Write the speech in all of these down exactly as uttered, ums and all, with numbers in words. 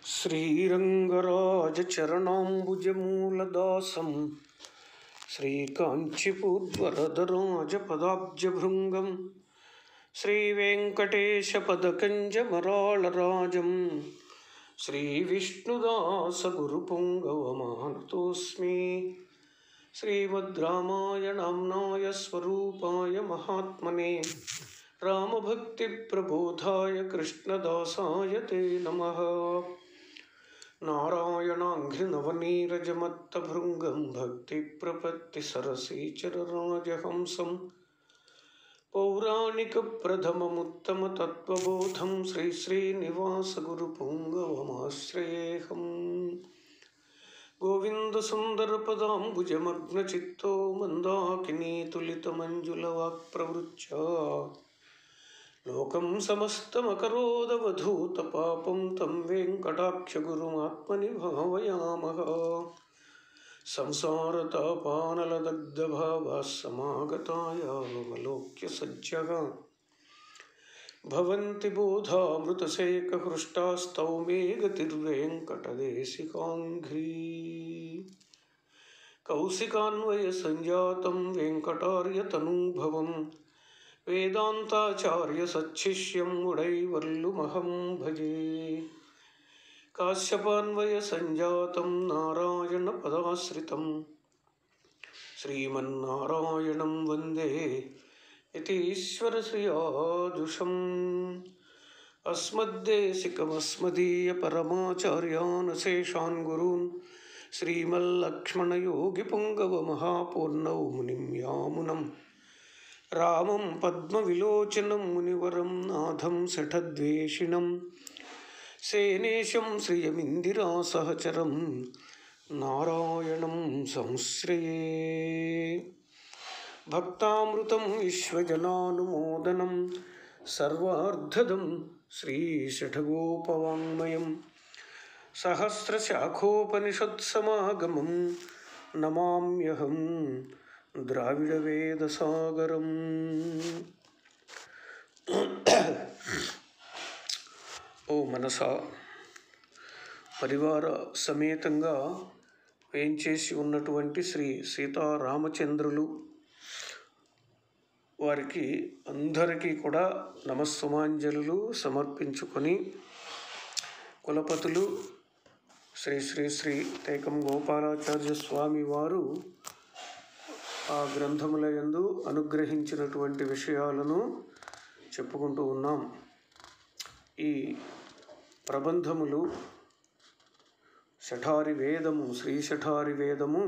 श्रीरङ्गराजचरणाम्बुजमूलदासं श्रीकाञ्चीपुरवरदराजपदाब्जभृङ्गं श्रीवेङ्कटेशपदकञ्जमराळराजं श्रीविष्णुदासगुरुपुङ्गवमानतोऽस्मि। श्रीमद्रामायणाम्नाय स्वरूपाय महात्मने रामभक्तिप्रबोधाय कृष्णदासाय ते नमः। नारायणाङ्घ्रिनवनीरजमत्तभृङ्गं भक्तिप्रपत्तिसरसीचरराजहंसं पौराणिकप्रथममुत्तमतत्त्वबोधं श्रीश्रीनिवासगुरुपुङ्गवमाश्रयेऽहम्। गोविन्दसुन्दरपदाम्बुजमग्नचित्तो मन्दाकिनीतुलितमञ्जुलवाक्प्रवृच्चा लोकं समस्तमकरोदवधूतपापं तं वेङ्कटाक्षगुरुमात्मनि भावयामः। संसारतापानलदग्धभावः समागतायावलोक्य सज्जः भवन्ति बोधामृतसेकहृष्टास्तौ मे गतिर्वेङ्कटदेशिकाङ्घ्री। कौशिकान्वयसञ्जातं वेङ्कटार्यतनूभवं वेदान्ताचार्यसच्छिष्यं मुडैवर्लुमहं भजे। काश्यपान्वयसञ्जातं नारायणपदाश्रितं श्रीमन्नारायणं वन्दे यतीश्वरश्रियाजुषम्। अस्मद्देशिकमस्मदीयपरमाचार्यान् शेषान् गुरून् श्रीमल्लक्ष्मणयोगिपुङ्गवमहापूर्णौ मुनिं यामुनं रामं पद्मविलोचनं मुनिवरं नाथं शठद्वेषिणं सेनेशं श्रियमिन्दिरासहचरं नारायणं संश्रये। भक्तामृतं विश्वजनानुमोदनं सर्वार्धदं श्रीशठगोपवाङ्मयं सहस्रशाखोपनिषत्समागमं नमाम्यहं द्राविडवेदसागरम्। ఓ మనసా, పరివార సమేతంగా వేంచేసి ఉన్నటువంటి శ్రీ సీతారామచంద్రులు వారికి అందరికీ కూడా నమస్సుమాంజలులు సమర్పించుకొని, కులపతులు శ్రీ శ్రీ శ్రీ తేకం గోపాలాచార్య స్వామి వారు ఆ గ్రంథముల యందు అనుగ్రహించినటువంటి విషయాలను చెప్పుకుంటూ ఉన్నాం. ఈ ప్రబంధములు శఠారి వేదము, శ్రీ శఠారి వేదము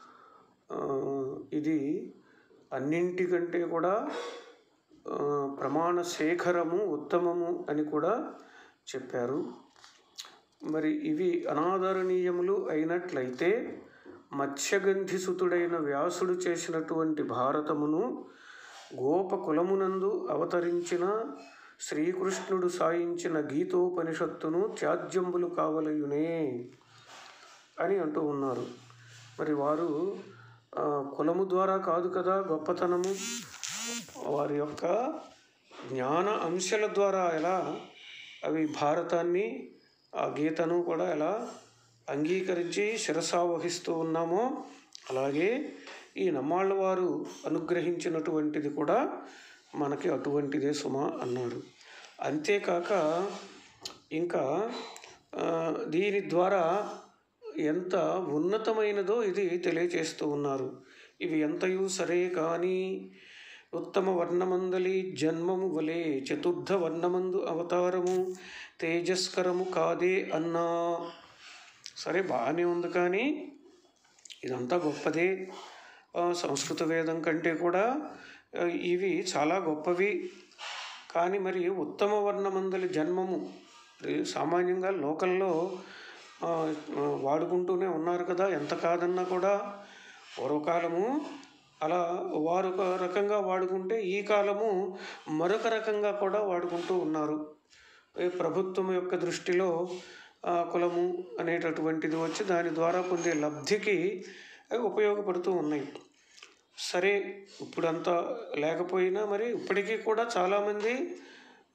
ఇది అన్నింటికంటే కూడా ప్రమాణ శేఖరము, ఉత్తమము అని కూడా చెప్పారు. మరి ఇవి అనాదరణీయములు అయినట్లయితే మత్స్యగంధిసుతుడైన వ్యాసుడు చేసినటువంటి భారతమును గోపకులమునందు అవతరించిన శ్రీకృష్ణుడు సాయించిన గీతోపనిషత్తును త్యాజ్యంబులు కావలయునే అని అంటూ ఉన్నారు. మరి వారు కులము ద్వారా కాదు కదా గొప్పతనము, వారి యొక్క జ్ఞాన అంశాల ద్వారా ఎలా అవి భారతాన్ని, ఆ గీతను కూడా ఎలా అంగీకరించి శిరసావహిస్తూ ఉన్నామో అలాగే ఈ నమ్మాళ్ళ వారు అనుగ్రహించినటువంటిది కూడా మనకి అటువంటిదే సుమా అన్నారు. అంతేకాక ఇంకా దీని ద్వారా ఎంత ఉన్నతమైనదో ఇది తెలియచేస్తూ ఉన్నారు. ఇవి ఎంతయు సరే కానీ ఉత్తమ వర్ణమందలి జన్మము వలె చతుర్థ వర్ణమందు అవతారము తేజస్కరము కాదే అన్నా. సరే, బాగానే ఉంది, కానీ ఇదంతా గొప్పదే. సంస్కృత వేదం కంటే కూడా ఇవి చాలా గొప్పవి. కానీ మరి ఉత్తమ వర్ణమందలి జన్మము సామాన్యంగా లోకల్లో వాడుకుంటూనే ఉన్నారు కదా, ఎంత కాదన్నా కూడా. పూర్వకాలము అలా వారు ఒక రకంగా వాడుకుంటే ఈ కాలము మరొక రకంగా కూడా వాడుకుంటూ ఉన్నారు. ప్రభుత్వం యొక్క దృష్టిలో కులము అనేటటువంటిది వచ్చి దాని ద్వారా పొందే లబ్ధికి అవి ఉపయోగపడుతూ ఉన్నాయి. సరే, ఇప్పుడంతా లేకపోయినా మరి ఇప్పటికీ కూడా చాలామంది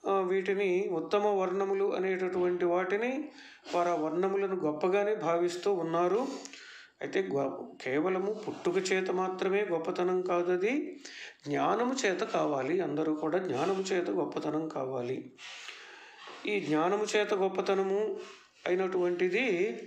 వీటిని ఉత్తమ వర్ణములు అనేటటువంటి వాటిని వారు ఆ వర్ణములను గొప్పగానే భావిస్తూ ఉన్నారు. అయితే కేవలము పుట్టుక చేత మాత్రమే గొప్పతనం కాదు, అది జ్ఞానము చేత కావాలి. అందరూ కూడా జ్ఞానము చేత గొప్పతనం కావాలి. ఈ జ్ఞానము చేత గొప్పతనము అయినటువంటిది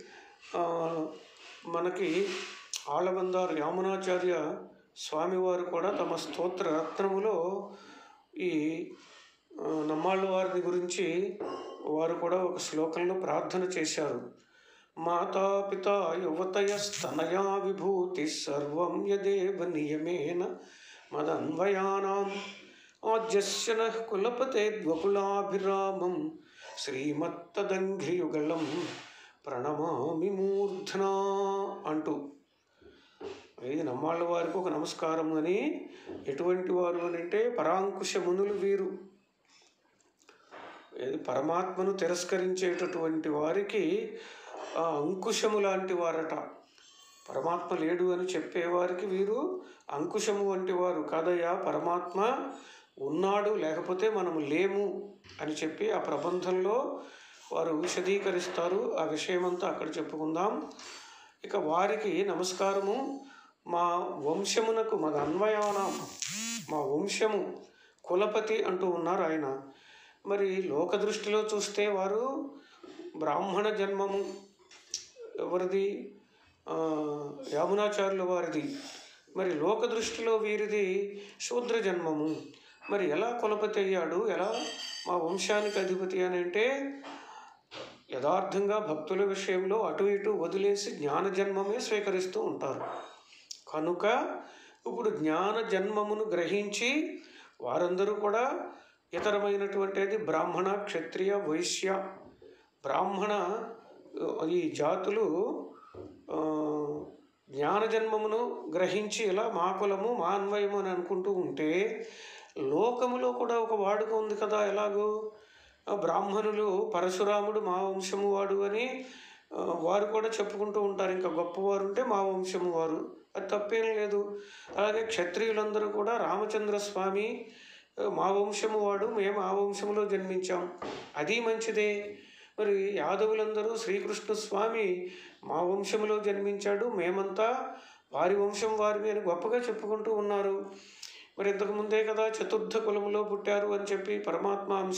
మనకి ఆళ్లబందారు యామునాచార్య స్వామివారు కూడా తమ స్తోత్ర రత్నములో ఈ నమ్మాళ్ళ వారిని గురించి వారు కూడా ఒక శ్లోకంలో ప్రార్థన చేశారు. మాతాపిత యువతయస్తనయా విభూతి సర్వం యదేవ నియమేన మదన్వయానాం ఆజ్యస్య నః కులపతే ద్వకులాభిరామం శ్రీమత్తదంఘ్రియుగళం ప్రణమామి మూర్ధనా అంటూ, ఇది నమ్మాళ్ళ వారికి ఒక నమస్కారం. అని ఎటువంటి వారు అని అంటే పరాంకుశ మునులు వీరు. పరమాత్మను తిరస్కరించేటటువంటి వారికి అంకుశము లాంటి వారట. పరమాత్మ లేడు అని చెప్పేవారికి వీరు అంకుశము వంటి వారు. కాదయ్యా, పరమాత్మ ఉన్నాడు, లేకపోతే మనము లేము అని చెప్పి ఆ ప్రబంధంలో వారు విశదీకరిస్తారు. ఆ విషయమంతా అక్కడ చెప్పుకుందాం. ఇక వారికి నమస్కారము. మా వంశమునకు మా అన్వయానం, మా వంశము కులపతి అంటూ ఉన్నారు ఆయన. మరి లోక దృష్టిలో చూస్తే వారు బ్రాహ్మణ జన్మము ఎవరిది? యామునాచార్యుల వారిది. మరి లోక దృష్టిలో వీరిది శూద్ర జన్మము. మరి ఎలా కులపతి అయ్యాడు, ఎలా మా వంశానికి అధిపతి అని అంటే యథార్థంగా భక్తుల విషయంలో అటు ఇటు వదిలేసి జ్ఞాన జన్మమే స్వీకరిస్తూ ఉంటారు. కనుక ఇప్పుడు జ్ఞాన జన్మమును గ్రహించి వారందరూ కూడా ఇతరమైనటువంటిది బ్రాహ్మణ, క్షత్రియ, వైశ్య, బ్రాహ్మణ ఈ జాతులు జ్ఞాన జన్మమును గ్రహించి ఇలా మా కులము మా అన్వయము అని అనుకుంటూ ఉంటే, లోకములో కూడా ఒక వాడుక ఉంది కదా. ఎలాగో బ్రాహ్మణులు పరశురాముడు మా వంశము వాడు అని వారు కూడా చెప్పుకుంటూ ఉంటారు. ఇంకా గొప్పవారు ఉంటే మా వంశము వారు, అది తప్పేం లేదు. అలాగే క్షత్రియులందరూ కూడా రామచంద్ర స్వామి మా వంశము వాడు, మేము ఆ వంశంలో జన్మించాం, అది మంచిదే. మరి యాదవులందరూ శ్రీకృష్ణ స్వామి మా వంశంలో జన్మించాడు, మేమంతా వారి వంశం వారిని అని గొప్పగా చెప్పుకుంటూ ఉన్నారు. మరి ఇంతకుముందే కదా చతుర్థ కులములో పుట్టారు అని చెప్పి పరమాత్మ అంశ.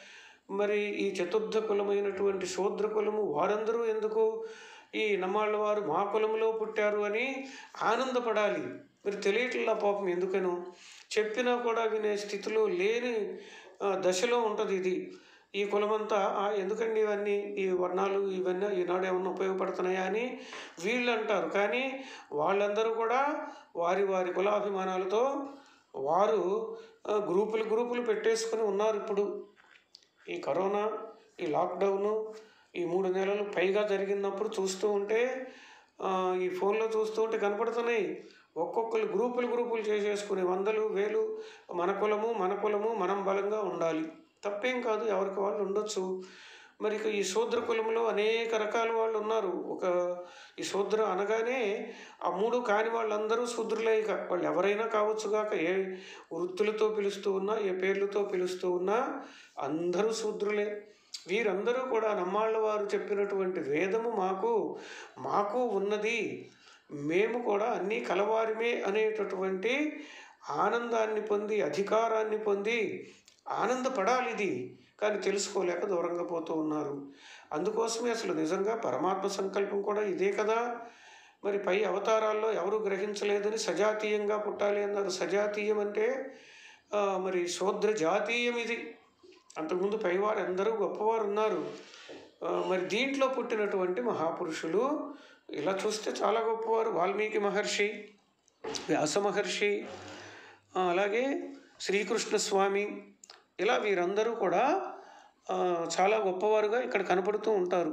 మరి ఈ చతుర్థ కులమైనటువంటి శూద్ర కులము వారందరూ ఎందుకు ఈ నమ్మాళ్ళ వారు మా కులములో పుట్టారు అని ఆనందపడాలి. మరి తెలియట్లా పాపం, ఎందుకనో చెప్పినా కూడా వినే స్థితిలో లేని దశలో ఉంటుంది ఇది. ఈ కులమంతా ఎందుకండి ఇవన్నీ, ఈ వర్ణాలు ఇవన్నీ ఈనాడు ఏమన్నా ఉపయోగపడుతున్నాయా అని వీళ్ళు అంటారు. కానీ వాళ్ళందరూ కూడా వారి వారి కులాభిమానాలతో వారు గ్రూపులు గ్రూపులు పెట్టేసుకుని ఉన్నారు. ఇప్పుడు ఈ కరోనా, ఈ లాక్డౌను ఈ మూడు నెలలు పైగా జరిగినప్పుడు చూస్తూ ఉంటే, ఈ ఫోన్లో చూస్తూ ఉంటే కనపడుతున్నాయి. ఒక్కొక్కరు గ్రూపులు గ్రూపులు చేసేసుకుని వందలు వేలు మన కులము మన కులము మనం బలంగా ఉండాలి. తప్పేం కాదు, ఎవరికి వాళ్ళు ఉండొచ్చు. మరి ఈ శూద్ర కులంలో అనేక రకాల వాళ్ళు ఉన్నారు. ఒక ఈ శూద్ర అనగానే ఆ మూడు కాని వాళ్ళందరూ శూద్రులే. ఇక వాళ్ళు ఎవరైనా కావచ్చుగాక, ఏ వృత్తులతో పిలుస్తూ ఉన్నా, ఏ పేర్లతో పిలుస్తూ ఉన్నా అందరూ శూద్రులే. వీరందరూ కూడా నమ్మాళ్ళ వారు చెప్పినటువంటి వేదము మాకు మాకు ఉన్నది, మేము కూడా అన్నీ కలవారిమే అనేటటువంటి ఆనందాన్ని పొంది, అధికారాన్ని పొంది ఆనందపడాలి. ఇది కానీ తెలుసుకోలేక దూరంగా పోతూ ఉన్నారు. అందుకోసమే అసలు నిజంగా పరమాత్మ సంకల్పం కూడా ఇదే కదా. మరి పై అవతారాల్లో ఎవరు గ్రహించలేదని సజాతీయంగా పుట్టాలి అన్నారు. సజాతీయం అంటే మరి శూద్ర జాతీయం ఇది. అంతకుముందు పైవారు అందరూ గొప్పవారు ఉన్నారు. మరి దీంట్లో పుట్టినటువంటి మహాపురుషులు ఇలా చూస్తే చాలా గొప్పవారు. వాల్మీకి మహర్షి, వ్యాస మహర్షి, అలాగే శ్రీకృష్ణ స్వామి, ఇలా వీరందరూ కూడా చాలా గొప్పవారుగా ఇక్కడ కనపడుతూ ఉంటారు.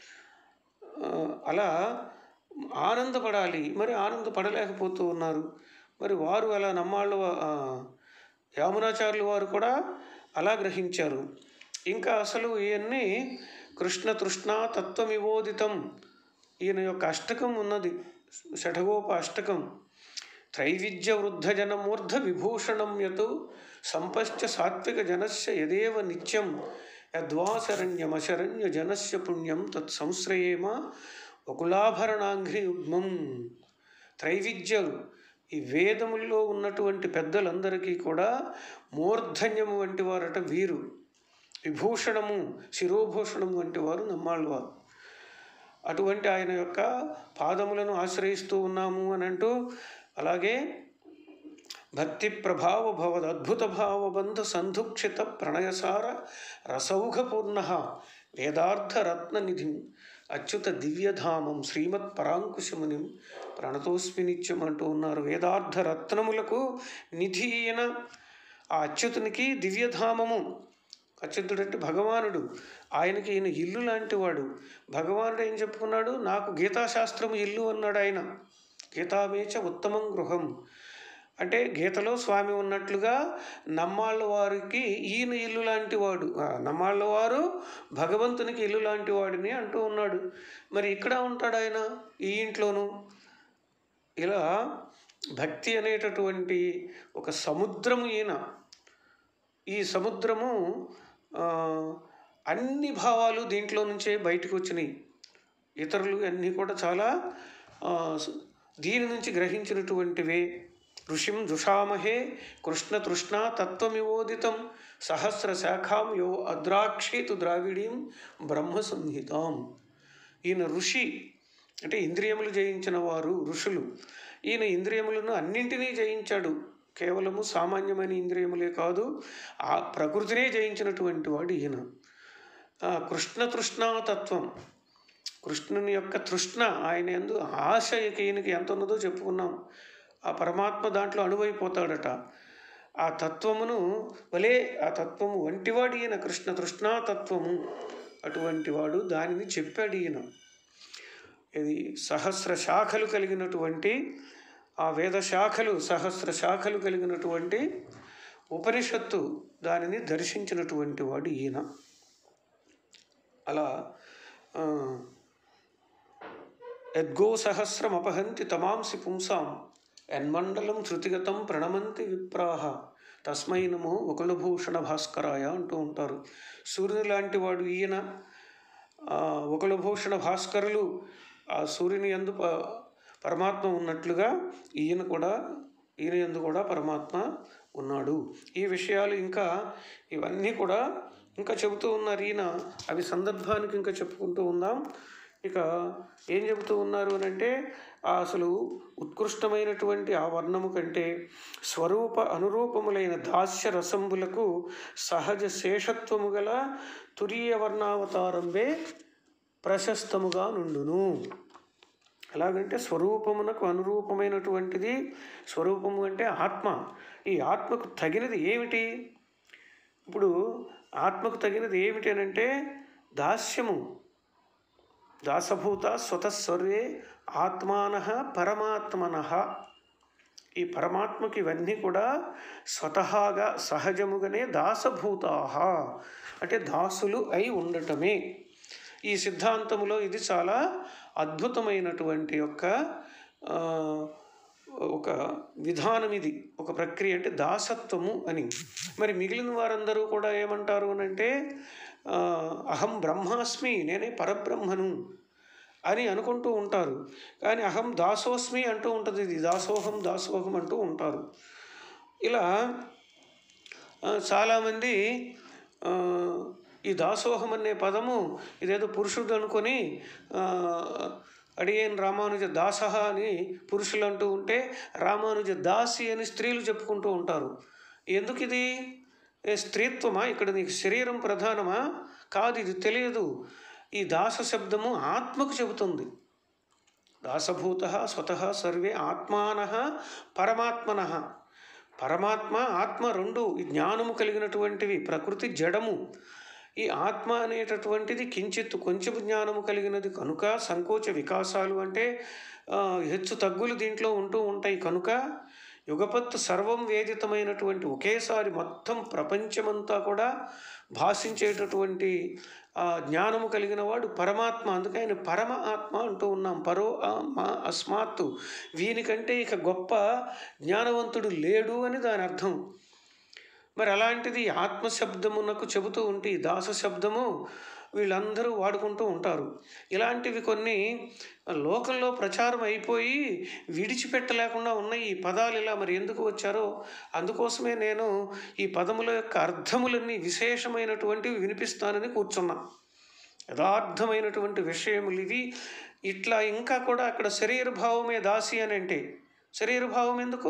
అలా ఆనందపడాలి, మరి ఆనందపడలేకపోతూ ఉన్నారు. మరి వారు అలా నమ్మాళ్ళు యామునాచార్యులు వారు కూడా అలా గ్రహించారు. ఇంకా అసలు ఇవన్నీ కృష్ణ తృష్ణ తత్వమివోదితం, ఈయన యొక్క అష్టకం ఉన్నది, షఠగోప అష్టకం. త్రైవిద్య వృద్ధజనమూర్ధ విభూషణం యత్ సంపశ్చ సాత్విక జనస్య యదేవ నిత్యం యద్వాశరణ్యమశరణ్య జనస్య పుణ్యం తత్ సంశ్రయేమ వకులాభరణాంఘ్రి యుగ్మం. త్రైవిద్యలు ఈ వేదముల్లో ఉన్నటువంటి పెద్దలందరికీ కూడా మూర్ధన్యము వంటి వారట వీరు. విభూషణము శిరోభూషణము వంటి వారు నమ్మాళ్ళవారు. అటువంటి ఆయన యొక్క పాదములను ఆశ్రయిస్తూ ఉన్నాము అని అంటూ, అలాగే భక్తి ప్రభావ భవద్ అద్భుత భావబంధ సంధుక్షిత ప్రణయసార రసౌఘపూర్ణ వేదార్థ రత్ననిధిం అచ్యుత దివ్యధామం శ్రీమత్ పరాంకుశమునిం ప్రణతోస్మి నిత్యం అంటూ ఉన్నారు. వేదార్థ రత్నములకు నిధి అయిన ఆ అచ్యుతునికి దివ్యధామము. అచ్యుతుడు అంటే భగవానుడు, ఆయనకి ఈయన ఇల్లు లాంటి వాడు. భగవానుడు ఏం చెప్పుకున్నాడు? నాకు గీతాశాస్త్రము ఇల్లు అన్నాడు ఆయన. గీతామేచ ఉత్తమం గృహం అంటే గీతలో స్వామి ఉన్నట్లుగా నమ్మాళ్ళ వారికి ఈయన ఇల్లు లాంటి వాడు. నమ్మాళ్ళ వారు భగవంతునికి ఇల్లు లాంటి వాడిని అంటూ ఉన్నాడు. మరి ఇక్కడ ఉంటాడు ఆయన ఈ ఇంట్లోనూ. ఇలా భక్తి అనేటటువంటి ఒక సముద్రము ఈయన. ఈ సముద్రము అన్ని భావాలు దీంట్లో నుంచే బయటకు వచ్చినాయి. ఇతరులు అన్నీ కూడా చాలా దీని నుంచి గ్రహించినటువంటివే. ఋషిం జుషామహే కృష్ణ తృష్ణా తత్వమివోదితం సహస్ర శాఖాం యో అద్రాక్షేతు ద్రావిడీం బ్రహ్మ సంహితాం. ఈయన ఋషి అంటే ఇంద్రియములు జయించిన వారు ఋషులు. ఈయన ఇంద్రియములను అన్నింటినీ జయించాడు. కేవలము సామాన్యమైన ఇంద్రియములే కాదు, ఆ ప్రకృతినే జయించినటువంటి వాడు ఈయన. కృష్ణ తృష్ణాతత్వం, కృష్ణుని యొక్క తృష్ణ, ఆయన యందు ఆశ ఈయనకి ఎంత ఉన్నదో చెప్పుకున్నాం. ఆ పరమాత్మ దాంట్లో అణువైపోతాడట. ఆ తత్వమును వలే ఆ తత్వము వంటివాడు ఈయన. కృష్ణ తృష్ణాతత్వము అటువంటి వాడు. దానిని చెప్పాడు ఈయన. ఇది సహస్ర శాఖలు కలిగినటువంటి ఆ వేద శాఖలు, సహస్ర శాఖలు కలిగినటువంటి ఉపనిషత్తు, దానిని దర్శించినటువంటి వాడు ఈయన. అలా యద్గో సహస్రం అపహంతి తమాంసి పుంసాం యన్మండలం శృతిగతం ప్రణమంతి విప్రాహ తస్మై నమో వకులభూషణ భాస్కరాయ అంటూ ఉంటారు. సూర్యుని లాంటి వాడు ఈయన. వకులభూషణ భాస్కరులు ఆ సూర్యుని యందు పరమాత్మ ఉన్నట్లుగా ఈయన కూడా ఈయన యందు కూడా పరమాత్మ ఉన్నాడు. ఈ విషయాలు ఇంకా ఇవన్నీ కూడా ఇంకా చెబుతూ ఉన్నారు ఈయన. అవి సందర్భానికి ఇంకా చెప్పుకుంటూ ఉందాం. ఇక ఏం చెబుతూ ఉన్నారు అని అంటే, అసలు ఉత్కృష్టమైనటువంటి ఆ వర్ణము కంటే స్వరూప అనురూపములైన దాస్య రసంబులకు సహజ శేషత్వము గల తురీయ వర్ణావతారంబే ప్రశస్తముగా నుండును. ఎలాగంటే స్వరూపమునకు అనురూపమైనటువంటిది. స్వరూపము అంటే ఆత్మ. ఈ ఆత్మకు తగినది ఏమిటి? ఇప్పుడు ఆత్మకు తగినది ఏమిటి అని అంటే దాస్యము. దాసభూత స్వతస్సర్వే ఆత్మానః పరమాత్మనః. ఈ పరమాత్మకి ఇవన్నీ కూడా స్వతహాగా సహజముగానే దాసభూతాః అంటే దాసులు అయి ఉండటమే. ఈ సిద్ధాంతములో ఇది చాలా అద్భుతమైనటువంటి యొక్క ఒక విధానం. ఇది ఒక ప్రక్రియ, అంటే దాసత్వము అని. మరి మిగిలిన వారందరూ కూడా ఏమంటారు అని అంటే, అహం బ్రహ్మాస్మి, నేనే పరబ్రహ్మను అని అనుకుంటూ ఉంటారు. కానీ అహం దాసోస్మి అంటూ ఉంటుంది. ఇది దాసోహం దాసోహం అంటూ ఉంటారు. ఇలా చాలామంది ఈ దాసోహం అనే పదము ఇదేదో పురుషుడు అనుకొని అడిగేన్ రామానుజ దాసహ అని పురుషులు అంటూ ఉంటే, రామానుజ దాసి అని స్త్రీలు చెప్పుకుంటూ ఉంటారు. ఎందుకు ఇది? స్త్రీత్వమా? ఇక్కడ నీకు శరీరం ప్రధానమా? కాదు, ఇది తెలియదు. ఈ దాస శబ్దము ఆత్మకు చెబుతుంది. దాసభూత స్వతః సర్వే ఆత్మానః పరమాత్మనః. పరమాత్మ ఆత్మ రెండు జ్ఞానము కలిగినటువంటివి. ప్రకృతి జడము. ఈ ఆత్మ అనేటటువంటిది కించిత్ కొంచెం జ్ఞానము కలిగినది కనుక సంకోచ వికాసాలు అంటే హెచ్చు తగ్గులు దీంట్లో ఉంటూ ఉంటాయి. కనుక యుగపత్తు సర్వం వేదితమైనటువంటి ఒకేసారి మొత్తం ప్రపంచమంతా కూడా భాషించేటటువంటి జ్ఞానము కలిగిన వాడు పరమాత్మ. అందుకే ఆయన పరమ ఆత్మ అంటూ ఉన్నాం. పరో మా అస్మాత్తు, వీనికంటే ఇక గొప్ప జ్ఞానవంతుడు లేడు అని దాని అర్థం. మరి అలాంటిది ఆత్మశబ్దమునకు చెబుతూ ఉంటే దాస శబ్దము వీళ్ళందరూ వాడుకుంటూ ఉంటారు. ఇలాంటివి కొన్ని లోకంలో ప్రచారం అయిపోయి విడిచిపెట్టలేకుండా ఉన్నాయి ఈ పదాలు. ఇలా మరి ఎందుకు వచ్చారో అందుకోసమే నేను ఈ పదముల యొక్క అర్థములన్నీ విశేషమైనటువంటివి వినిపిస్తానని కూర్చున్నా. యథార్థమైనటువంటి విషయములు ఇవి. ఇట్లా ఇంకా కూడా అక్కడ శరీరభావమే దాసి అని అంటే శరీరభావం ఎందుకు?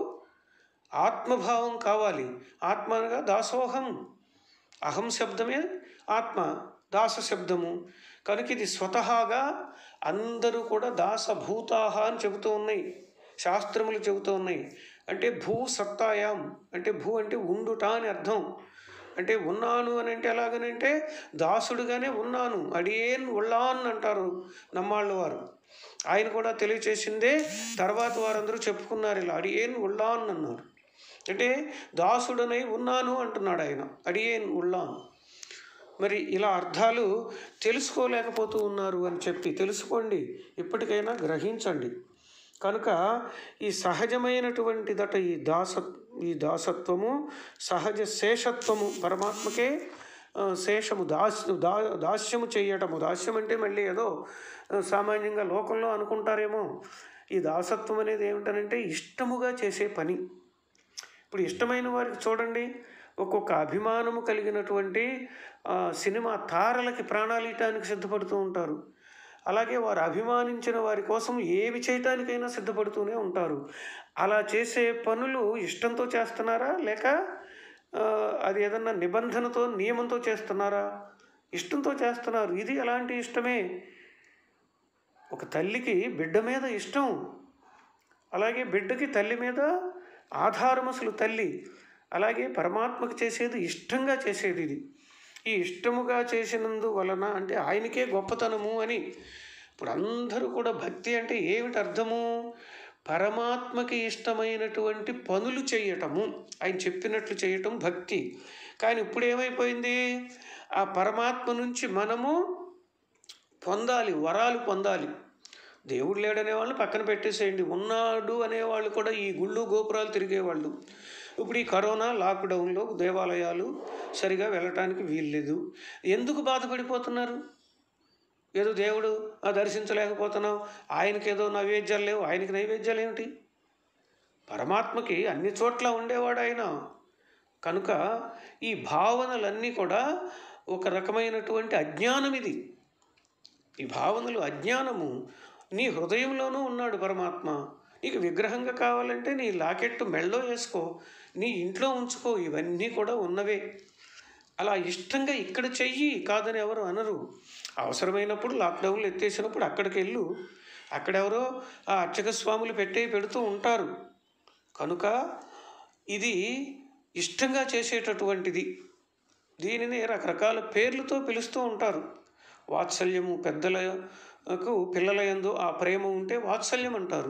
ఆత్మభావం కావాలి. ఆత్మ అనగా దాసోహం, అహం శబ్దమే ఆత్మ, దాస శబ్దము. కనుక ఇది స్వతహాగా అందరూ కూడా దాసభూతాహ అని చెబుతూ ఉన్నాయి, శాస్త్రములు చెబుతూ ఉన్నాయి. అంటే భూ సత్తాయాం, అంటే భూ అంటే ఉండుట అని అర్థం. అంటే ఉన్నాను అని అంటే ఎలాగనంటే దాసుడుగానే ఉన్నాను, అడియేన్ ఉళ్ళాన్ అంటారు నమ్మాళ్ళు వారు. ఆయన కూడా తెలియచేసిందే తర్వాత వారందరూ చెప్పుకున్నారు ఇలా, అడియేన్ ఉళ్ళాన్ అన్నారు. అంటే దాసుడనై ఉన్నాను అంటున్నాడు ఆయన, అడియేన్ ఉళ్ళాన్. మరి ఇలా అర్థాలు తెలుసుకోలేకపోతూ ఉన్నారు అని చెప్పి తెలుసుకోండి, ఇప్పటికైనా గ్రహించండి. కనుక ఈ సహజమైనటువంటిదట ఈ దాస ఈ దాసత్వము, సహజ శేషత్వము పరమాత్మకే శేషము, దాస్ దా దాస్యము చేయటము. దాస్యం అంటే మళ్ళీ ఏదో సామాన్యంగా లోకంలో అనుకుంటారేమో. ఈ దాసత్వం అనేది ఏమిటనంటే ఇష్టముగా చేసే పని. ఇప్పుడు ఇష్టమైన వారికి చూడండి, ఒక్కొక్క అభిమానము కలిగినటువంటి సినిమా తారలకి ప్రాణాలు ఇయటానికి సిద్ధపడుతూ ఉంటారు. అలాగే వారు అభిమానించిన వారి కోసం ఏవి చేయటానికైనా సిద్ధపడుతూనే ఉంటారు. అలా చేసే పనులు ఇష్టంతో చేస్తున్నారా లేక అది ఏదన్నా నిబంధనతో నియమంతో చేస్తున్నారా? ఇష్టంతో చేస్తున్నారు. ఇది ఎలాంటి ఇష్టమే? ఒక తల్లికి బిడ్డ మీద ఇష్టం, అలాగే బిడ్డకి తల్లి మీద ఆధారం అసలు తల్లి. అలాగే పరమాత్మకు చేసేది ఇష్టంగా చేసేది. ఇది ఈ ఇష్టముగా చేసినందు వలన అంటే ఆయనకే గొప్పతనము అని. ఇప్పుడు అందరూ కూడా భక్తి అంటే ఏమిటి అర్థము? పరమాత్మకి ఇష్టమైనటువంటి పనులు చేయటము, ఆయన చెప్పినట్లు చేయటం భక్తి. కానీ ఇప్పుడు ఏమైపోయింది? ఆ పరమాత్మ నుంచి మనము పొందాలి, వరాలు పొందాలి. దేవుడు లేడనే వాళ్ళని పక్కన పెట్టేసేయండి, ఉన్నాడు అనేవాళ్ళు కూడా ఈ గుళ్ళు గోపురాలు తిరిగేవాళ్ళు. ఇప్పుడు ఈ కరోనా లాక్డౌన్లో దేవాలయాలు సరిగా వెళ్ళటానికి వీల్లేదు. ఎందుకు బాధపడిపోతున్నారు? ఏదో దేవుడు దర్శించలేకపోతున్నావు, ఆయనకి ఏదో నైవేద్యాలు లేవు. ఆయనకి నైవేద్యాలు ఏమిటి? పరమాత్మకి అన్ని చోట్ల ఉండేవాడు ఆయన. కనుక ఈ భావనలన్నీ కూడా ఒక రకమైనటువంటి అజ్ఞానం. ఇది ఈ భావనలు అజ్ఞానము. నీ హృదయంలోనూ ఉన్నాడు పరమాత్మ. నీకు విగ్రహంగా కావాలంటే నీ లాకెట్టు మెళ్ళో వేసుకో, నీ ఇంట్లో ఉంచుకో, ఇవన్నీ కూడా ఉన్నవే. అలా ఇష్టంగా ఇక్కడ చెయ్యి కాదని ఎవరు అనరు. అవసరమైనప్పుడు లాక్డౌన్లు ఎత్తేసినప్పుడు అక్కడికి వెళ్ళు, అక్కడెవరో ఆ అర్చక స్వాములు పెట్టే పెడుతూ ఉంటారు. కనుక ఇది ఇష్టంగా చేసేటటువంటిది. దీనిని రకరకాల పేర్లతో పిలుస్తూ ఉంటారు. వాత్సల్యము, పెద్దలకు పిల్లల యందు ఆ ప్రేమ ఉంటే వాత్సల్యం అంటారు.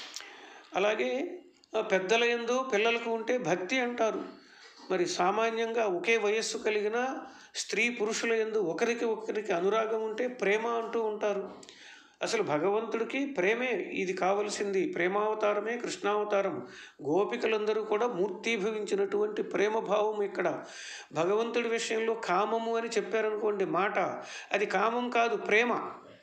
అలాగే పెద్దల యందు పిల్లలకు ఉంటే భక్తి అంటారు. మరి సామాన్యంగా ఒకే వయస్సు కలిగిన స్త్రీ పురుషుల యందు ఒకరికి ఒకరికి అనురాగం ఉంటే ప్రేమ అంటూ ఉంటారు. అసలు భగవంతుడికి ప్రేమే ఇది కావలసింది. ప్రేమావతారమే కృష్ణావతారం. గోపికలందరూ కూడా మూర్తీభవించినటువంటి ప్రేమభావం ఇక్కడ. భగవంతుడి విషయంలో కామము అని చెప్పారనుకోండి మాట, అది కామం కాదు, ప్రేమ.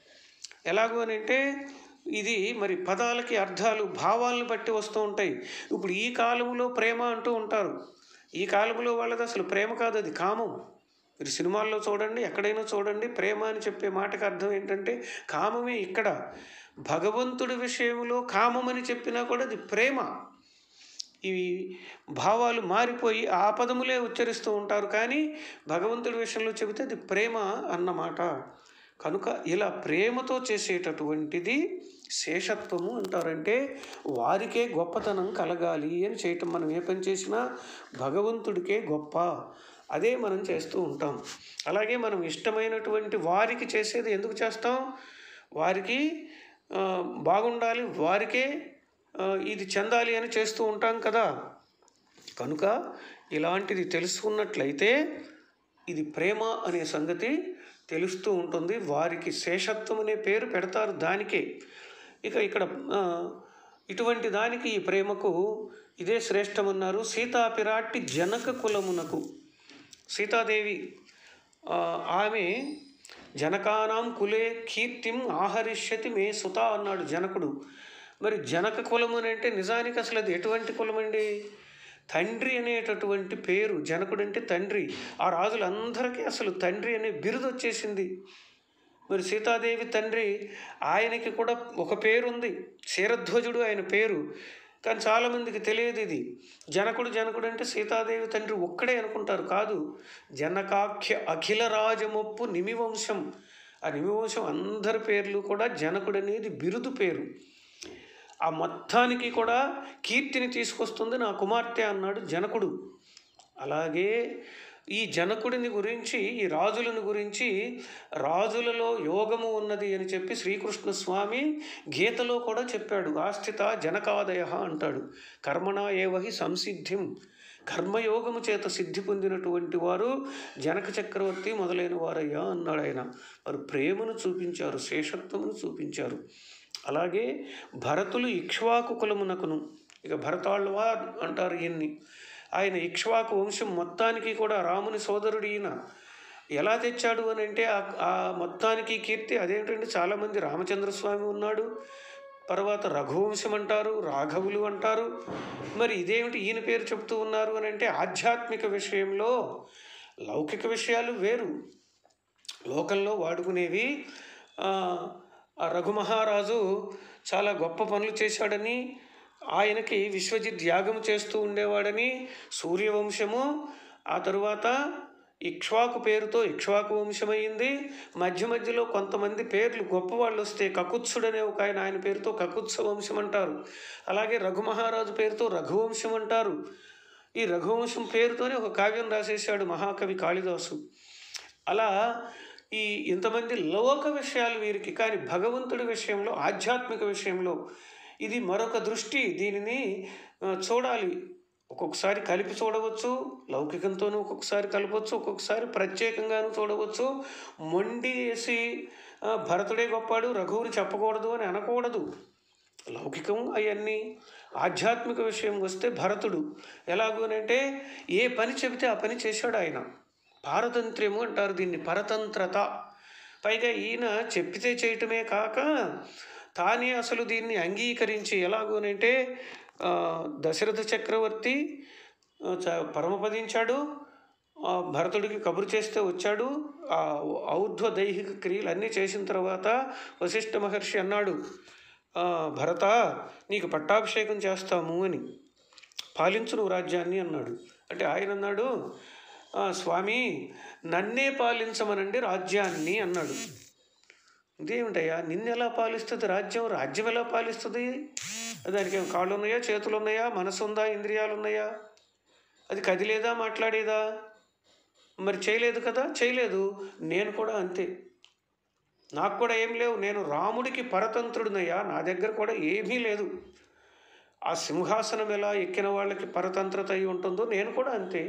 ఎలాగో అని అంటే ఇది మరి పదాలకి అర్థాలు భావాలను బట్టి వస్తూ ఉంటాయి. ఇప్పుడు ఈ కాలంలో ప్రేమ అంటూ ఉంటారు. ఈ కాలంలో వాళ్ళది అసలు ప్రేమ కాదు, అది కామం. మీరు సినిమాల్లో చూడండి, ఎక్కడైనా చూడండి, ప్రేమ అని చెప్పే మాటకు అర్థం ఏంటంటే కామమే. ఇక్కడ భగవంతుడి విషయంలో కామమని చెప్పినా కూడా అది ప్రేమ. ఈ భావాలు మారిపోయి ఆ పదములే ఉచ్చరిస్తూ ఉంటారు, కానీ భగవంతుడి విషయంలో చెబితే అది ప్రేమ అన్నమాట. కనుక ఇలా ప్రేమతో చేసేటటువంటిది శేషత్వము అంటారంటే వారికే గొప్పతనం కలగాలి అని చేయటం. మనం ఏ పని చేసినా భగవంతుడికే గొప్ప, అదే మనం చేస్తూ ఉంటాం. అలాగే మనం ఇష్టమైనటువంటి వారికి చేసేది ఎందుకు చేస్తాం? వారికి బాగుండాలి, వారికే ఇది చెందాలి అని చేస్తూ ఉంటాం కదా. కనుక ఇలాంటిది తెలుసుకున్నట్లయితే ఇది ప్రేమ అనే సంగతి తెలుస్తూ ఉంటుంది. వారికి శేషత్వం అనే పేరు పెడతారు దానికే. ఇక ఇక్కడ ఇటువంటి దానికి ఈ ప్రేమకు ఇదే శ్రేష్టమన్నారు. సీతాపిరాట్టి జనక కులమునకు, సీతాదేవి ఆమె జనకానాం కులే కీర్తిం ఆహరిష్యతి మే సుత అన్నాడు జనకుడు. మరి జనక కులము అని అంటే నిజానికి అసలు అది ఎటువంటి కులం అండి? తండ్రి అనేటటువంటి పేరు. జనకుడు అంటే తండ్రి. ఆ రాజులందరికీ అసలు తండ్రి అనే బిరుదు వచ్చేసింది. మరి సీతాదేవి తండ్రి ఆయనకి కూడా ఒక పేరు ఉంది, శరధ్వజుడు ఆయన పేరు. కానీ చాలామందికి తెలియదు ఇది. జనకుడు జనకుడు అంటే సీతాదేవి తండ్రి ఒక్కడే అనుకుంటారు. కాదు, జనకాఖ్య అఖిల రాజమొప్పు నిమివంశం. ఆ నిమివంశం అందరి పేర్లు కూడా జనకుడు అనేది బిరుదు పేరు. ఆ మొత్తానికి కూడా కీర్తిని తీసుకొస్తుంది నా కుమార్తె అన్నాడు జనకుడు. అలాగే ఈ జనకుడిని గురించి, ఈ రాజులను గురించి, రాజులలో యోగము ఉన్నది అని చెప్పి శ్రీకృష్ణ స్వామి గీతలో కూడా చెప్పాడు. ఆస్థిత జనకాదయ అంటాడు. కర్మణ ఏవహి సంసిద్ధిం, కర్మయోగము చేత సిద్ధి పొందినటువంటి వారు జనక చక్రవర్తి మొదలైన వారయ్యా అన్నాడు ఆయన. వారు ప్రేమను చూపించారు, శేషత్వమును చూపించారు. అలాగే భరతులు ఇక్ష్వాకు కులమునకును, ఇక భరతాళ్వా అంటారు ఈయన్ని. ఆయన ఇక్ష్వాకు వంశం మొత్తానికి కూడా రాముని సోదరుడు ఈయన. ఎలా తెచ్చాడు అని అంటే ఆ మొత్తానికి కీర్తి అదేంటంటే చాలామంది రామచంద్రస్వామి ఉన్నాడు, తర్వాత రఘువంశం అంటారు, రాఘవులు అంటారు. మరి ఇదేమిటి ఈయన పేరు చెప్తూ ఉన్నారు అని అంటే ఆధ్యాత్మిక విషయంలో లౌకిక విషయాలు వేరు, లోకంలో వాడుకునేవి. రఘుమహారాజు చాలా గొప్ప పనులు చేశాడని, ఆయనకి విశ్వజిత్ యాగం చేస్తూ ఉండేవాడని సూర్యవంశము, ఆ తరువాత ఇక్ష్వాకు పేరుతో ఇక్ష్వాకు వంశమైంది. మధ్య మధ్యలో కొంతమంది పేర్లు గొప్పవాళ్ళు వస్తే కకుత్సుడనే ఒక ఆయన, ఆయన పేరుతో కకుత్స వంశం అంటారు. అలాగే రఘుమహారాజు పేరుతో రఘువంశం అంటారు. ఈ రఘువంశం పేరుతోనే ఒక కావ్యం రాసేశాడు మహాకవి కాళిదాసు. అలా ఈ ఇంతమంది లోక విషయాలు వీరికి, కానీ భగవంతుడి విషయంలో, ఆధ్యాత్మిక విషయంలో ఇది మరొక దృష్టి. దీనిని చూడాలి, ఒక్కొక్కసారి కలిపి చూడవచ్చు, లౌకికంతోనూ ఒక్కొక్కసారి కలపవచ్చు, ఒక్కొక్కసారి ప్రత్యేకంగానూ చూడవచ్చు. మొండి వేసి భరతుడే గొప్పాడు రఘువుని చెప్పకూడదు అని అనకూడదు. లౌకికం అవన్నీ. ఆధ్యాత్మిక విషయం వస్తే భరతుడు ఎలాగూ అంటే ఏ పని చెబితే ఆ పని చేశాడు ఆయన. పారతంత్ర్యము అంటారు దీన్ని, పరతంత్రత. పైగా ఈయన చెప్పితే చేయటమే కాక తానే అసలు దీన్ని అంగీకరించి, ఎలాగోనంటే దశరథ చక్రవర్తి పరమపదించాడు, భరతుడికి కబురు చేస్తే వచ్చాడు. ఆ ఔర్ధ్వ దైహిక క్రియలు అన్నీ చేసిన తర్వాత వశిష్ఠ మహర్షి అన్నాడు, భరత నీకు పట్టాభిషేకం చేస్తాము అని, పాలించు నువ్వు రాజ్యాన్ని అన్నాడు. అంటే ఆయన అన్నాడు, స్వామి నన్నే పాలించమనండి రాజ్యాన్ని అన్నాడు. ఇదేమిటయ్యా, నిన్ను ఎలా పాలిస్తుంది రాజ్యం? రాజ్యం ఎలా పాలిస్తుంది? దానికి ఏం కాళ్ళు ఉన్నాయా, చేతులు ఉన్నాయా, మనసు ఉందా, ఇంద్రియాలు ఉన్నాయా? అది కదిలేదా, మాట్లాడేదా? మరి చేయలేదు కదా, చేయలేదు. నేను కూడా అంతే, నాకు కూడా ఏం లేవు. నేను రాముడికి పరతంత్రుడినయ్యా, నా దగ్గర కూడా ఏమీ లేదు. ఆ సింహాసనం ఎలా ఎక్కిన వాళ్ళకి పరతంత్రత అయి ఉంటుందో నేను కూడా అంతే.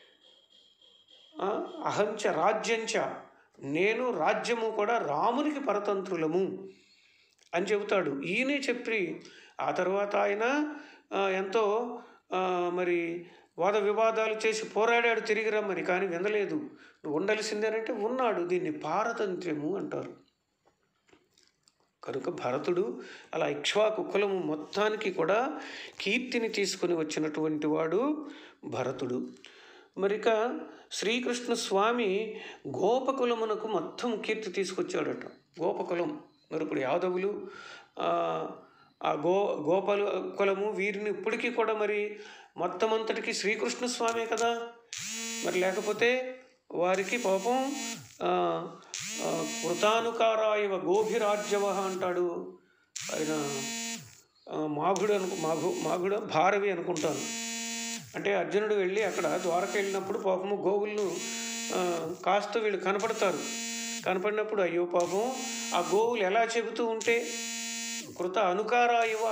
అహంచ రాజ్యంచ, నేను రాజ్యము కూడా రామునికి పరతంత్రులము అని చెబుతాడు. ఈయనే చెప్పి ఆ తర్వాత ఆయన ఎంతో మరి వాద వివాదాలు చేసి పోరాడాడు తిరిగి రమ్మని, కానీ వినలేదు. నువ్వు ఉండాల్సిందేనంటే ఉన్నాడు. దీన్ని పారతంత్ర్యము అంటారు. కనుక భరతుడు అలా ఇక్ష్వాకు కులము మొత్తానికి కూడా కీర్తిని తీసుకుని వచ్చినటువంటి వాడు భరతుడు. మరిక శ్రీకృష్ణ స్వామి గోపకులమునకు మొత్తం కీర్తి తీసుకొచ్చాడట. గోపకులం మరి ఇప్పుడు యాదవులు, ఆ గో గోపాల కులము, వీరిని ఇప్పటికీ కూడా మరి మొత్తం అంతటికి శ్రీకృష్ణ స్వామే కదా. మరి లేకపోతే వారికి పాపం కృతానుకారాయవ గోభిరాజ్యవ అంటాడు ఆయన. మాఘుడు అను మాఘు మాఘుడు భారవి అనుకుంటాను. అంటే అర్జునుడు వెళ్ళి అక్కడ ద్వారక వెళ్ళినప్పుడు పాపము గోవులను కాస్త వీళ్ళు కనపడతారు. కనపడినప్పుడు అయ్యో పాపం ఆ గోవులు ఎలా చెబుతూ ఉంటే కృత అనుకారాయవ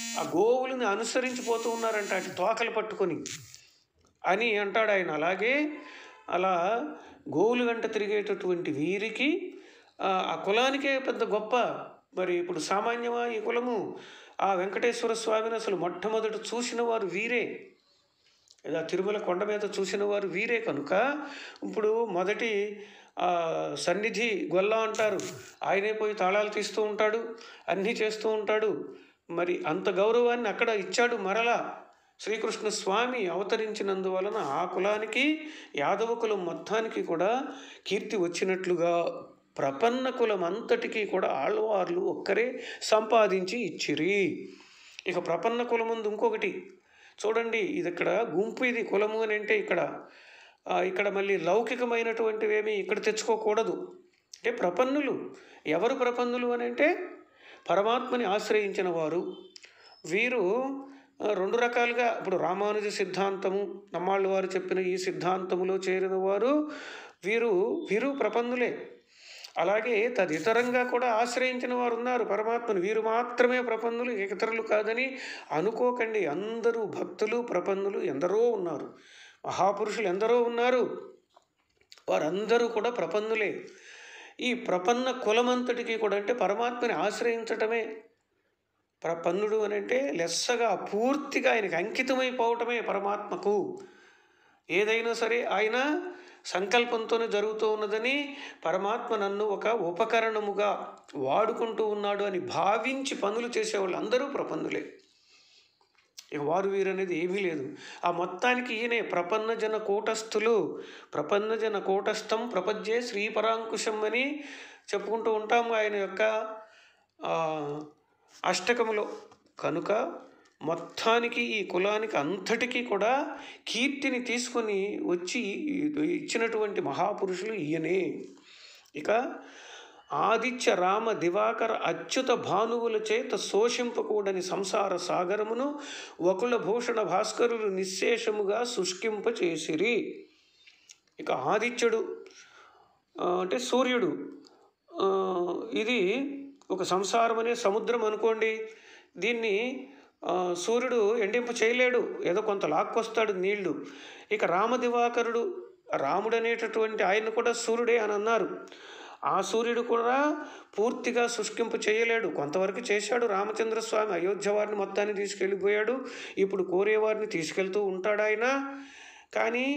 ఆ గోవులను అనుసరించిపోతూ ఉన్నారంట అటు తోకలు పట్టుకొని అని అంటాడు ఆయన. అలాగే అలా గోవులు వెంట తిరిగేటటువంటి వీరికి ఆ కులానికే పెద్ద గొప్ప. మరి ఇప్పుడు సామాన్యమా ఈ కులము? ఆ వెంకటేశ్వర స్వామిని అసలు మొట్టమొదట చూసిన వారు వీరే, లేదా తిరుమల కొండ మీద చూసిన వారు వీరే. కనుక ఇప్పుడు మొదటి సన్నిధి గొల్ల అంటారు, ఆయనే పోయి తాళాలు తీస్తూ ఉంటాడు, అన్నీ చేస్తూ ఉంటాడు. మరి అంత గౌరవాన్ని అక్కడ ఇచ్చాడు మరలా శ్రీకృష్ణ స్వామి అవతరించినందువలన ఆ కులానికి, యాదవ కులం మొత్తానికి కూడా కీర్తి వచ్చినట్లుగా ప్రపన్న కులం అంతటికీ కూడా ఆళ్వార్లు ఒక్కరే సంపాదించి ఇచ్చిరి. ఇక ప్రపన్న కులం ముందు ఇంకొకటి చూడండి, ఇది ఇక్కడ గుంపు, ఇది కులము అని అంటే ఇక్కడ ఇక్కడ మళ్ళీ లౌకికమైనటువంటివేమీ ఇక్కడ తెచ్చుకోకూడదు. అంటే ప్రపన్నులు ఎవరు? ప్రపన్నులు అని అంటే పరమాత్మని ఆశ్రయించిన వారు. వీరు రెండు రకాలుగా, ఇప్పుడు రామానుజ సిద్ధాంతము, నమ్మాళ్ళు వారు చెప్పిన ఈ సిద్ధాంతములో చేరిన వారు వీరు వీరు ప్రపన్నులే. అలాగే తదితరంగా కూడా ఆశ్రయించిన వారు ఉన్నారు పరమాత్మను. వీరు మాత్రమే ప్రపన్నులు, ఇతరులు కాదని అనుకోకండి. అందరూ భక్తులు, ప్రపన్నులు ఎందరో ఉన్నారు, మహాపురుషులు ఎందరో ఉన్నారు, వారందరూ కూడా ప్రపన్నులే. ఈ ప్రపన్న కులమంతటికి కూడా అంటే పరమాత్మని ఆశ్రయించటమే ప్రపన్నుడు అని అంటే లెస్సగా పూర్తిగా ఆయనకి అంకితమైపోవటమే పరమాత్మకు. ఏదైనా సరే ఆయన సంకల్పంతోనే జరుగుతూ ఉన్నదని, పరమాత్మ నన్ను ఒక ఉపకరణముగా వాడుకుంటూ ఉన్నాడు అని భావించి పనులు చేసేవాళ్ళు అందరూ ప్రపన్నులే. ఇక వారు వీరనేది ఏమీ లేదు. ఆ మొత్తానికి ఈయనే ప్రపన్నజన కూటస్థులు. ప్రపన్నజన కూటస్థం ప్రపంచే శ్రీపరాంకుశం అని చెప్పుకుంటూ ఉంటాము ఆయన యొక్క అష్టకములో. కనుక మొత్తానికి ఈ కులానికి అంతటికీ కూడా కీర్తిని తీసుకొని వచ్చి ఇచ్చినటువంటి మహాపురుషులు ఈయనే. ఇక ఆదిత్య రామ దివాకర అచ్యుత భానువుల చేత శోషింపకూడని సంసార సాగరమును వకుల భూషణ భాస్కరులు నిశ్శేషముగా శుష్కింపచేసిరి. ఇక ఆదిత్యుడు అంటే సూర్యుడు, ఇది ఒక సంసారం అనే సముద్రం అనుకోండి. దీన్ని సూర్యుడు ఎండింపు చేయలేడు, ఏదో కొంత లాక్కొస్తాడు నీళ్లు. ఇక రామదివాకరుడు, రాముడు అనేటటువంటి ఆయన కూడా సూర్యుడే అని అన్నారు. ఆ సూర్యుడు కూడా పూర్తిగా శుష్కింపు చేయలేడు, కొంతవరకు చేశాడు. రామచంద్రస్వామి అయోధ్య వారిని మొత్తాన్ని తీసుకెళ్ళిపోయాడు, ఇప్పుడు కోరేవారిని తీసుకెళ్తూ ఉంటాడు ఆయన. కానీ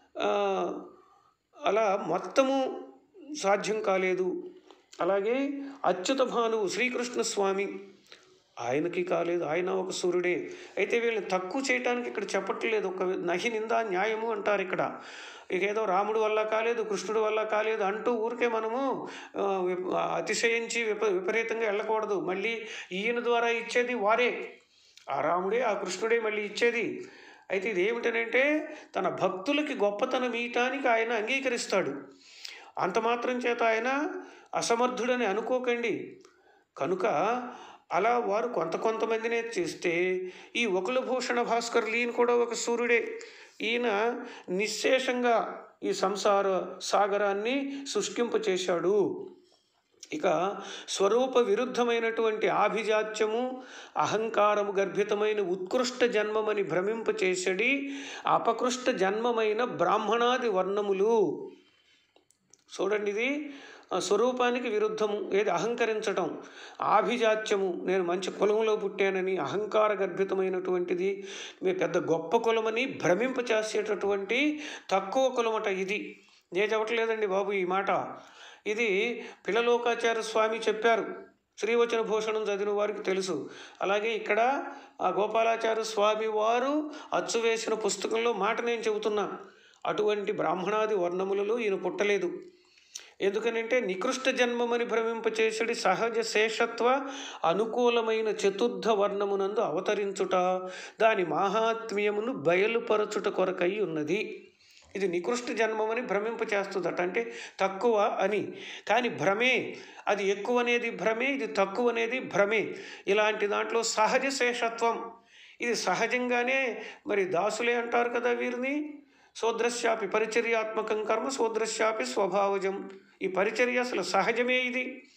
అలా మొత్తము సాధ్యం కాలేదు. అలాగే అచ్యుత భానువు శ్రీకృష్ణ స్వామి, ఆయనకి కాలేదు, ఆయన ఒక సూర్యుడే. అయితే వీళ్ళని తక్కువ చేయటానికి ఇక్కడ చెప్పట్లేదు. ఒక నహి నిందా న్యాయము అంటారు ఇక్కడ. ఇక ఏదో రాముడు వల్ల కాలేదు, కృష్ణుడు వల్ల కాలేదు అంటూ ఊరికే మనము అతిశయించి విప విపరీతంగా వెళ్ళకూడదు. మళ్ళీ ఈయన ద్వారా ఇచ్చేది వారే, ఆ రాముడే ఆ కృష్ణుడే మళ్ళీ ఇచ్చేది. అయితే ఇది ఏమిటనంటే తన భక్తులకి గొప్పతనం ఇయటానికి ఆయన అంగీకరిస్తాడు. అంత మాత్రం చేత ఆయన అసమర్థుడని అనుకోకండి. కనుక అలా వారు కొంత కొంతమందినే చేస్తే ఈ వకుల భూషణ భాస్కరులు ఈయన కూడా ఒక సూర్యుడే. ఈయన నిశ్శేషంగా ఈ సంసార సాగరాన్ని శుష్కింప చేశాడు. ఇక స్వరూప విరుద్ధమైనటువంటి ఆభిజాత్యము, అహంకారము గర్భితమైన ఉత్కృష్ట జన్మమని భ్రమింపచేసడి అపకృష్ట జన్మమైన బ్రాహ్మణాది వర్ణములు. చూడండి, ఇది స్వరూపానికి విరుద్ధము. ఏది అహంకరించటం, ఆభిజాత్యము, నేను మంచి కులంలో పుట్టానని అహంకార గర్భితమైనటువంటిది, మీ పెద్ద గొప్ప కులమని భ్రమింపచేసేటటువంటి తక్కువ కులమట ఇది. నేను చెప్పట్లేదండి బాబు ఈ మాట, ఇది పిల్లలోకాచార్య స్వామి చెప్పారు. శ్రీవచన భూషణం చదివిన వారికి తెలుసు. అలాగే ఇక్కడ ఆ గోపాలాచార్య స్వామి వారు అచ్చువేసిన పుస్తకంలో మాట నేను చెబుతున్నా. అటువంటి బ్రాహ్మణాది వర్ణములలో ఈయన పుట్టలేదు. ఎందుకనంటే నికృష్ట జన్మమని భ్రమింపచేసడి సహజ శేషత్వ అనుకూలమైన చతుర్థ వర్ణమునందు అవతరించుట, దాని మాహాత్మ్యమును బయలుపరచుట కొరకై ఉన్నది. ఇది నికృష్ట జన్మమని భ్రమింపచేస్తుందట, అంటే తక్కువ అని. కానీ భ్రమే, అది ఎక్కువ అనేది భ్రమే, ఇది తక్కువ అనేది భ్రమే. ఇలాంటి దాంట్లో సహజ శేషత్వం, ఇది సహజంగానే మరి దాసులే అంటారు కదా వీరిని. శూద్రశ్యాపి పరిచర్యాత్మకం కర్మ శూద్రశ్యాపి స్వభావజం. ఈ పరిచర్య అసలు సహజమే. ఇది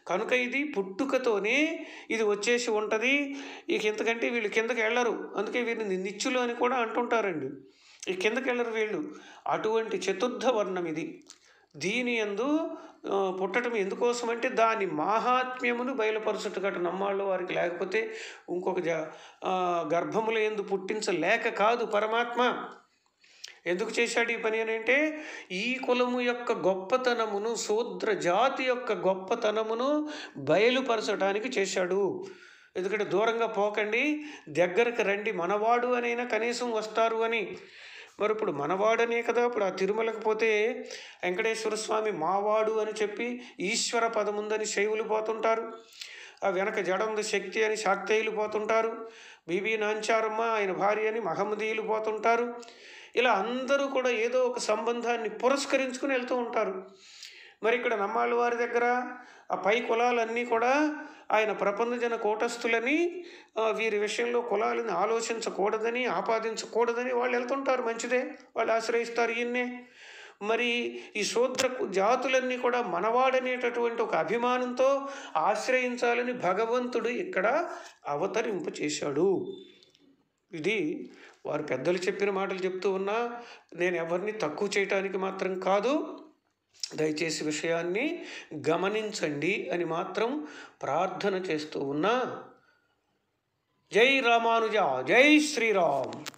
కనుక ఇది పుట్టుకతోనే ఇది వచ్చేసి ఉంటుంది. ఇక ఇంతకంటే వీళ్ళు కిందకి వెళ్ళరు. అందుకే వీరిని నిత్యులు అని కూడా అంటుంటారండి. ఈ కిందకి వెళ్ళరు వీళ్ళు. అటువంటి చతుర్థ వర్ణం ఇది. దీని యందు పుట్టడం ఎందుకోసమంటే దాని మాహాత్మ్యమును బయలుపరచుటగట నమ్మాళ్ళు వారికి. లేకపోతే ఇంకొక జ గర్భముల యందు పుట్టించలేక కాదు పరమాత్మ. ఎందుకు చేశాడు ఈ పని అని అంటే, ఈ కులము యొక్క గొప్పతనమును, శూద్ర జాతి యొక్క గొప్పతనమును బయలుపరచడానికి చేశాడు. ఎందుకంటే దూరంగా పోకండి, దగ్గరకు రండి, మనవాడు అనైనా కనీసం వస్తారు అని. మరి ఇప్పుడు మనవాడనే కదా, ఇప్పుడు ఆ తిరుమలకు పోతే వెంకటేశ్వర స్వామి మావాడు అని చెప్పి ఈశ్వర పదముందని శైవులు పోతుంటారు. ఆ వెనక జడంద శక్తి అని శాక్తేయులు పోతుంటారు. బీబీ నాంచారమ్మ ఆయన భార్య అని మహమ్మదీయులు పోతుంటారు. ఇలా అందరూ కూడా ఏదో ఒక సంబంధాన్ని పురస్కరించుకుని వెళ్తూ ఉంటారు. మరి ఇక్కడ నమ్మాళ్ళ వారి దగ్గర ఆ పై కులాలన్నీ కూడా ఆయన ప్రపంచజన కూటస్థులని, వీరి విషయంలో కులాలని ఆలోచించకూడదని, ఆపాదించకూడదని వాళ్ళు వెళ్తుంటారు. మంచిదే, వాళ్ళు ఆశ్రయిస్తారు ఈయన్నే. మరి ఈ శూద్ర జాతులన్నీ కూడా మనవాడనేటటువంటి ఒక అభిమానంతో ఆశ్రయించాలని భగవంతుడు ఇక్కడ అవతరింప చేశాడు. ఇది వారు పెద్దలు చెప్పిన మాటలు చెప్తూ ఉన్నా, నేను ఎవరిని తక్కువ చేయటానికి మాత్రం కాదు, దయచేసి విషయాన్ని గమనించండి అని మాత్రం ప్రార్థన చేస్తూ ఉన్నా. జై రామానుజ, జై శ్రీరామ్.